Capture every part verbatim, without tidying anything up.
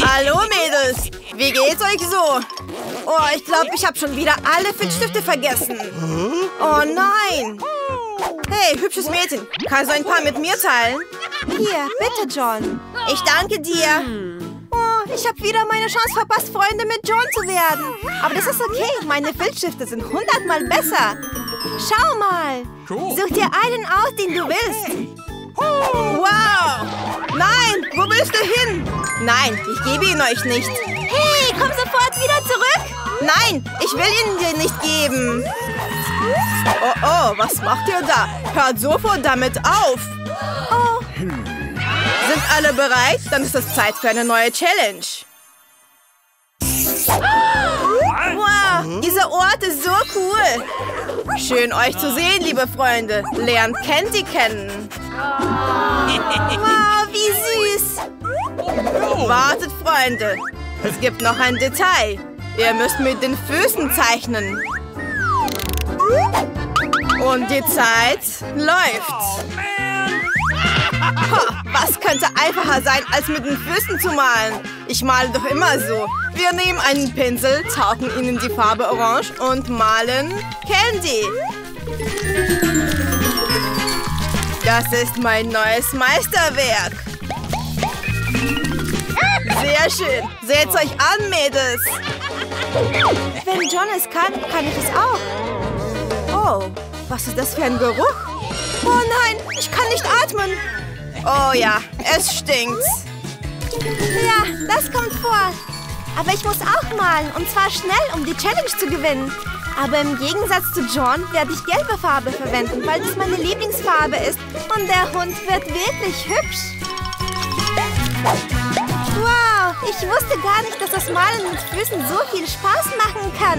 Hallo Mädels, wie geht's euch so? Oh, ich glaube, ich habe schon wieder alle Filzstifte vergessen. Oh nein. Hey, hübsches Mädchen, kannst du ein paar mit mir teilen? Hier, bitte John. Ich danke dir. Oh, ich habe wieder meine Chance verpasst, Freunde mit John zu werden. Aber das ist okay, meine Filzstifte sind hundertmal besser. Schau mal. Such dir einen aus, den du willst. Wow! Nein, wo willst du hin? Nein, ich gebe ihn euch nicht. Hey, komm sofort wieder zurück. Nein, ich will ihn dir nicht geben. Oh, oh, was macht ihr da? Hört sofort damit auf. Oh. Sind alle bereit? Dann ist es Zeit für eine neue Challenge. Wow, dieser Ort ist so cool. Schön, euch zu sehen, liebe Freunde. Lernt Candy kennen. Wow, wie süß. Wartet, Freunde. Es gibt noch ein Detail. Ihr müsst mit den Füßen zeichnen. Und die Zeit läuft. Ha, was könnte einfacher sein, als mit den Füßen zu malen? Ich male doch immer so. Wir nehmen einen Pinsel, tauchen ihn in die Farbe Orange und malen Candy. Das ist mein neues Meisterwerk. Sehr schön. Seht's euch an, Mädels. Wenn John es kann, kann ich es auch. Oh, was ist das für ein Geruch? Oh nein, ich kann nicht atmen. Oh ja, es stinkt. Ja, das kommt vor. Aber ich muss auch malen, und zwar schnell, um die Challenge zu gewinnen. Aber im Gegensatz zu John werde ich gelbe Farbe verwenden, weil das meine Lieblingsfarbe ist. Und der Hund wird wirklich hübsch. Wow, ich wusste gar nicht, dass das Malen mit Füßen so viel Spaß machen kann.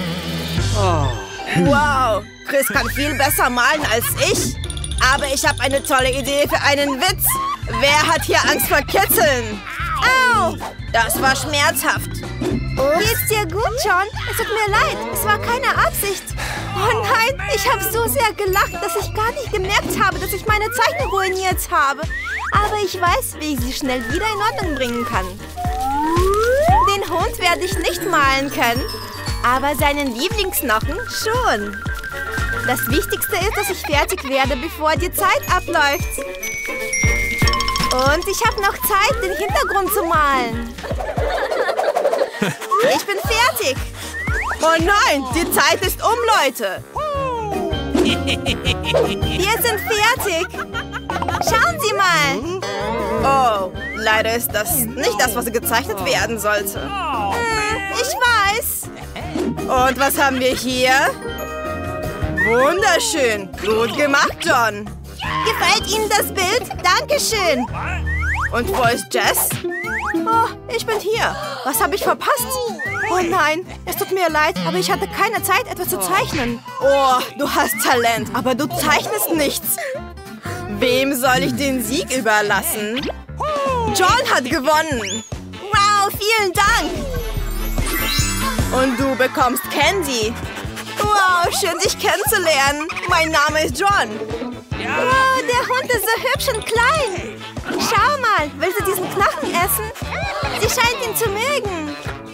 Oh. Wow, Chris kann viel besser malen als ich. Aber ich habe eine tolle Idee für einen Witz. Wer hat hier Angst vor Kitzeln? Au! Das war schmerzhaft. Geht's dir gut, John? Es tut mir leid, es war keine Absicht. Oh nein, ich habe so sehr gelacht, dass ich gar nicht gemerkt habe, dass ich meine Zeichnung ruiniert habe. Aber ich weiß, wie ich sie schnell wieder in Ordnung bringen kann. Den Hund werde ich nicht malen können, aber seinen Lieblingsknochen schon. Das Wichtigste ist, dass ich fertig werde, bevor die Zeit abläuft. Und ich habe noch Zeit, den Hintergrund zu malen. Ich bin fertig. Oh nein, die Zeit ist um, Leute. Wir sind fertig. Schauen Sie mal. Oh, leider ist das nicht das, was gezeichnet werden sollte. Hm, ich weiß. Und was haben wir hier? Wunderschön. Gut gemacht, John. Gefällt Ihnen das Bild? Dankeschön. Und wo ist Jess? Oh, ich bin hier. Was habe ich verpasst? Oh nein, es tut mir leid, aber ich hatte keine Zeit, etwas zu zeichnen. Oh, du hast Talent, aber du zeichnest nichts. Wem soll ich den Sieg überlassen? John hat gewonnen. Wow, vielen Dank. Und du bekommst Candy. Wow, schön, dich kennenzulernen. Mein Name ist John. Wow, der Hund ist so hübsch und klein. Schau mal, will sie diesen Knochen essen? Sie scheint ihn zu mögen.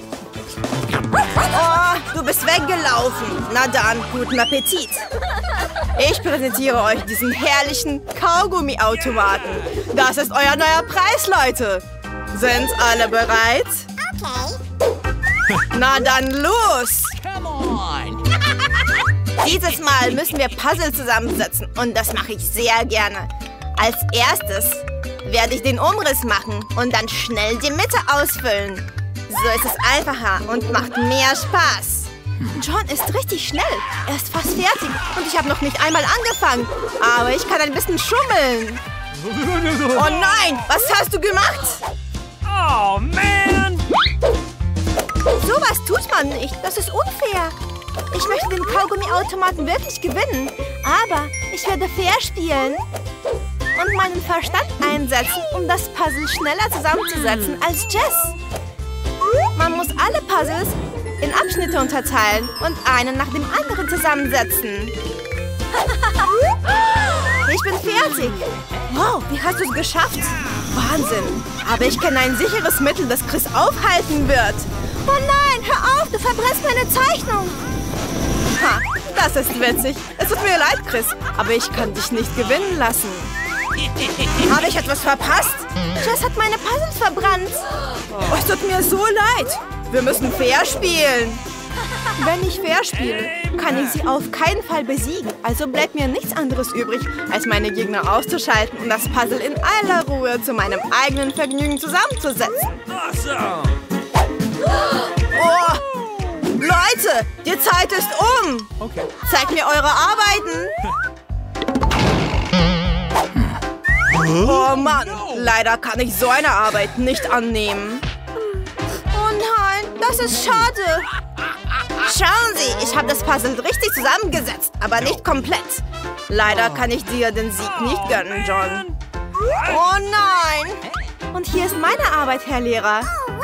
Oh, du bist weggelaufen. Na dann, guten Appetit. Ich präsentiere euch diesen herrlichen Kaugummi-Automaten. Das ist euer neuer Preis, Leute. Sind alle bereit? Okay. Na dann los. Come on. Dieses Mal müssen wir Puzzle zusammensetzen und das mache ich sehr gerne. Als erstes werde ich den Umriss machen und dann schnell die Mitte ausfüllen. So ist es einfacher und macht mehr Spaß. John ist richtig schnell. Er ist fast fertig und ich habe noch nicht einmal angefangen. Aber ich kann ein bisschen schummeln. Oh nein, was hast du gemacht? Oh, man! Sowas tut man nicht. Das ist unfair. Ich möchte den Kaugummi-Automaten wirklich gewinnen. Aber ich werde fair spielen und meinen Verstand einsetzen, um das Puzzle schneller zusammenzusetzen als Jess. Man muss alle Puzzles in Abschnitte unterteilen und einen nach dem anderen zusammensetzen. Ich bin fertig. Wow, wie hast du es geschafft? Wahnsinn. Aber ich kenne ein sicheres Mittel, das Chris aufhalten wird. Oh nein, hör auf, du verbrennst meine Zeichnung. Ha, das ist witzig. Es tut mir leid, Chris, aber ich kann dich nicht gewinnen lassen. Habe ich etwas verpasst? Jess hat meine Puzzles verbrannt. Oh, es tut mir so leid. Wir müssen fair spielen. Wenn ich fair spiele, kann ich sie auf keinen Fall besiegen. Also bleibt mir nichts anderes übrig, als meine Gegner auszuschalten und das Puzzle in aller Ruhe zu meinem eigenen Vergnügen zusammenzusetzen. Awesome. Oh! Leute, die Zeit ist um! Okay. Zeigt mir eure Arbeiten! Oh Mann, leider kann ich so eine Arbeit nicht annehmen. Oh nein, das ist schade. Schauen Sie, ich habe das Puzzle richtig zusammengesetzt, aber nicht komplett. Leider kann ich dir den Sieg nicht gönnen, John. Oh nein! Und hier ist meine Arbeit, Herr Lehrer.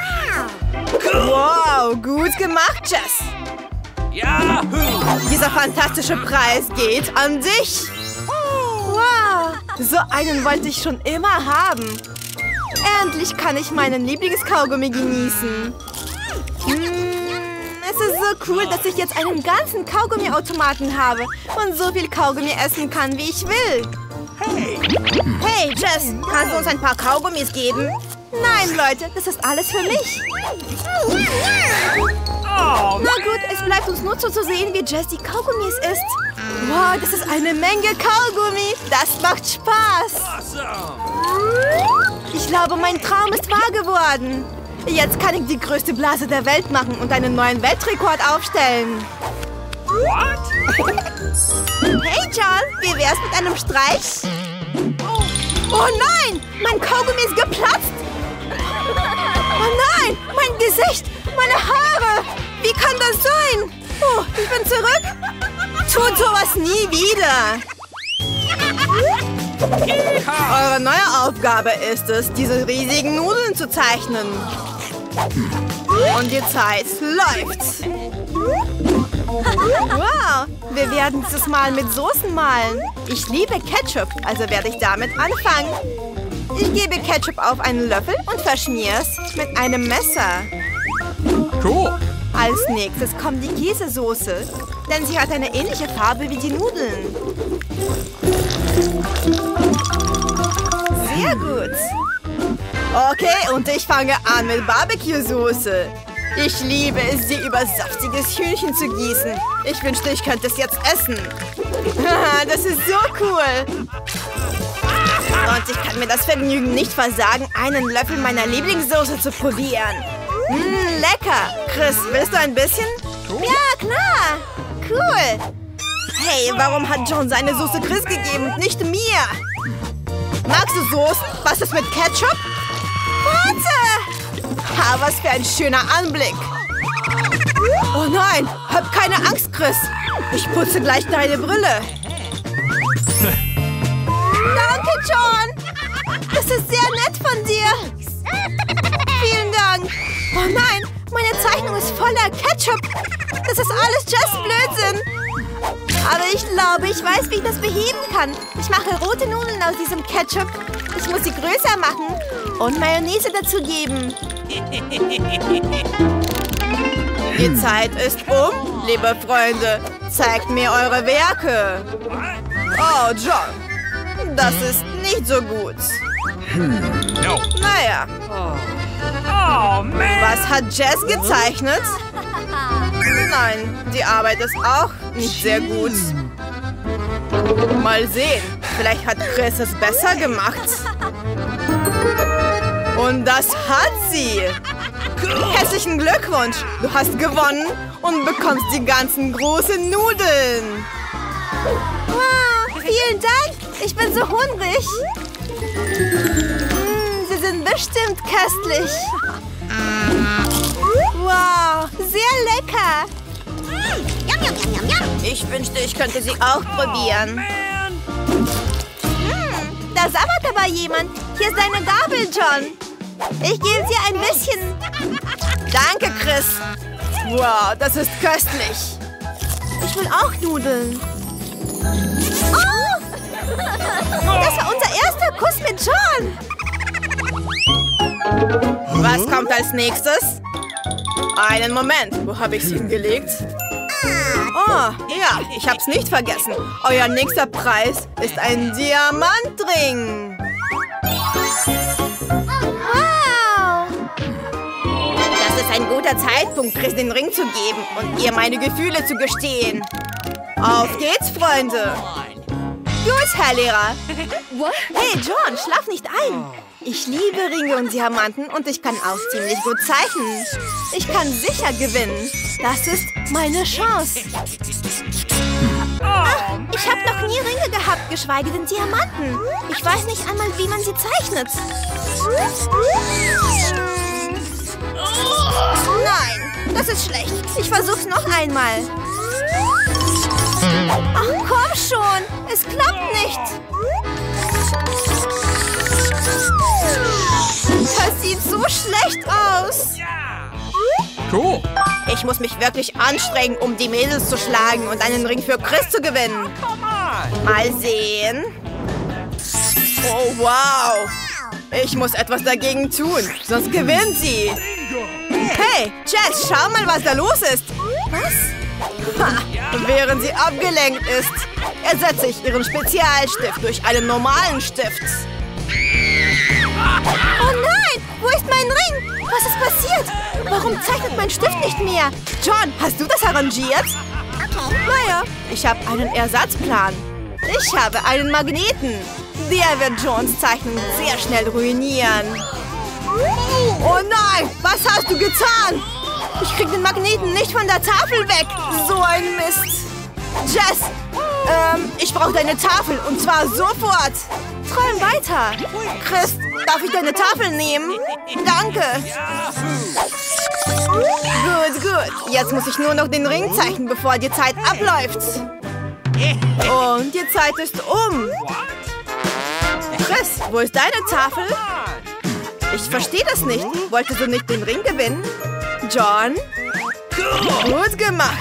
Wow, gut gemacht, Jess. Yahoo! Dieser fantastische Preis geht an dich. Wow, so einen wollte ich schon immer haben. Endlich kann ich meinen Lieblingskaugummi genießen. Mmh, es ist so cool, dass ich jetzt einen ganzen Kaugummiautomaten habe und so viel Kaugummi essen kann, wie ich will. Hey! Hey, Jess, kannst du uns ein paar Kaugummis geben? Nein, Leute, das ist alles für mich. Oh, Na gut, es bleibt uns nur zuzusehen, wie Jess die Kaugummis isst. Wow, das ist eine Menge Kaugummi. Das macht Spaß. awesome! Ich glaube, mein Traum ist wahr geworden. Jetzt kann ich die größte Blase der Welt machen und einen neuen Weltrekord aufstellen. What? Hey, John, wie wär's mit einem Streich? Oh nein, mein Kaugummi ist geplatzt. Oh nein, mein Gesicht, meine Haare. Wie kann das sein? Oh, ich bin zurück. Tut sowas nie wieder. Eure neue Aufgabe ist es, diese riesigen Nudeln zu zeichnen. Und die Zeit läuft. Wow, wir werden dieses Mal mit Soßen malen. Ich liebe Ketchup, also werde ich damit anfangen. Ich gebe Ketchup auf einen Löffel und verschmiere es mit einem Messer. Cool. Als nächstes kommt die Käsesoße, denn sie hat eine ähnliche Farbe wie die Nudeln. Sehr gut. Okay, und ich fange an mit Barbecue-Soße. Ich liebe es, sie über saftiges Hühnchen zu gießen. Ich wünschte, ich könnte es jetzt essen. Das ist so cool. Und ich kann mir das Vergnügen nicht versagen, einen Löffel meiner Lieblingssoße zu probieren. Mmm, lecker. Chris, willst du ein bisschen? Ja, klar. Cool. Hey, warum hat John seine Soße Chris gegeben und nicht mir? Magst du Soßen? Was ist mit Ketchup? Warte! Ha, was für ein schöner Anblick. Oh nein, hab keine Angst, Chris. Ich putze gleich deine Brille. Danke, John. Das ist sehr nett von dir. Vielen Dank. Oh nein, meine Zeichnung ist voller Ketchup. Das ist alles just Blödsinn. Aber ich glaube, ich weiß, wie ich das beheben kann. Ich mache rote Nudeln aus diesem Ketchup. Ich muss sie größer machen und Mayonnaise dazugeben. Die Zeit ist um, liebe Freunde. Zeigt mir eure Werke. Oh, John. Das ist nicht so gut. No. Naja. Oh, man! Was hat Jess gezeichnet? Nein, die Arbeit ist auch nicht sehr gut. Mal sehen. Vielleicht hat Chris es besser gemacht. Und das hat sie. Herzlichen Glückwunsch. Du hast gewonnen und bekommst die ganzen großen Nudeln. Wow, vielen Dank. Ich bin so hungrig. Mm, sie sind bestimmt köstlich. Wow, sehr lecker. Ich wünschte, ich könnte sie auch probieren. Man! Hm, da sabbert aber jemand. Hier ist deine Gabel, John. Ich gebe dir ein bisschen. Danke, Chris. Wow, das ist köstlich. Ich will auch Nudeln. Oh, Das war unser erster Kuss mit John. Was kommt als nächstes? Einen Moment. Wo habe ich es hingelegt? Oh, ja, ich hab's nicht vergessen. Euer nächster Preis ist ein Diamantring. Wow! Das ist ein guter Zeitpunkt, Chris den Ring zu geben und ihr meine Gefühle zu gestehen. Auf geht's, Freunde. Gut, Herr Lehrer. Hey, John, schlaf nicht ein. Ich liebe Ringe und Diamanten und ich kann auch ziemlich gut zeichnen. Ich kann sicher gewinnen. Das ist meine Chance. Ach, ich habe noch nie Ringe gehabt, geschweige denn Diamanten. Ich weiß nicht einmal, wie man sie zeichnet. Nein, das ist schlecht. Ich versuch's noch einmal. Ach, komm schon. Es klappt nicht. Das sieht so schlecht aus. Cool. Ich muss mich wirklich anstrengen, um die Mädels zu schlagen und einen Ring für Chris zu gewinnen. Mal sehen. Oh, wow. Ich muss etwas dagegen tun, sonst gewinnt sie. Hey, Jess, schau mal, was da los ist. Was? Ha, während sie abgelenkt ist, ersetze ich ihren Spezialstift durch einen normalen Stift. Oh nein, wo ist mein Ring? Was ist passiert? Warum zeichnet mein Stift nicht mehr? John, hast du das arrangiert? Naja, ich habe einen Ersatzplan. Ich habe einen Magneten. Der wird Johns Zeichen sehr schnell ruinieren. Oh nein, was hast du getan? Ich krieg den Magneten nicht von der Tafel weg. So ein Mist. Jess, ähm, ich brauche deine Tafel und zwar sofort. Träum weiter. Chris, darf ich deine Tafel nehmen? Danke. Gut, gut. Jetzt muss ich nur noch den Ring zeichnen, bevor die Zeit abläuft. Und die Zeit ist um. Chris, wo ist deine Tafel? Ich verstehe das nicht. Wolltest du nicht den Ring gewinnen? John? Gut gemacht.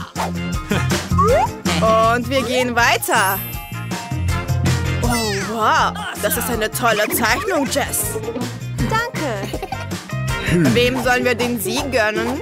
Und wir gehen weiter. Oh, wow. Das ist eine tolle Zeichnung, Jess. Danke. Wem sollen wir den Sieg gönnen?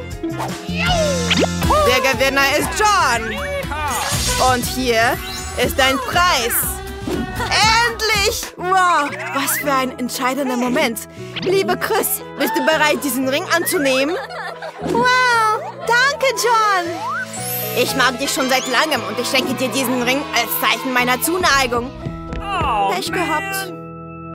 Der Gewinner ist John. Und hier ist dein Preis. Endlich! Wow, was für ein entscheidender Moment. Liebe Chris, bist du bereit, diesen Ring anzunehmen? Wow, danke, John. Ich mag dich schon seit langem und ich schenke dir diesen Ring als Zeichen meiner Zuneigung. Pech gehabt.